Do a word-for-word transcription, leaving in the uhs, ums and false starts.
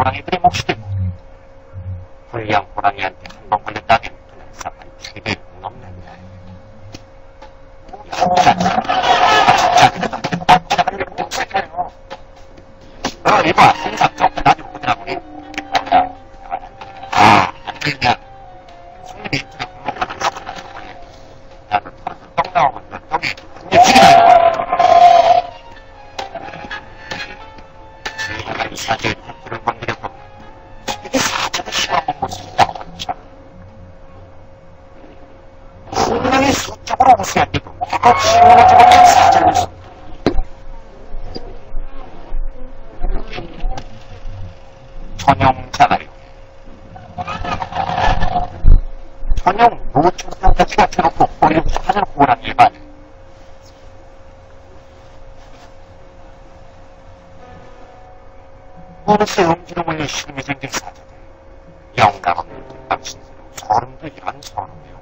호랑이들의 몫이 되고 불량 호랑이한테 한 번 걸렸다면 그는 사람이 최대 넘는다. 어, 이봐, 항상 좀 나중에 보더라고. 아, 안 되냐. 손님이 있으면 공격하는 거 나는 털어서 떡 나오고 있는 떡이 이게 죽이다. 주인이가 이 사제의 탁구를 건드려보면 이게 사제도 심한 모습이 있다고 하죠. 분명히 수적으로 우세한데도 뭐가 시원하지 못한 사제를 있습니다. 전용자가요. 전용 노출상자치가 들었고 버리고서 하늘 호란 일반 어느새 음주로 몰려 시름이 생긴 사자들 영감 없는 당신들은 소름도 이런 소름이요.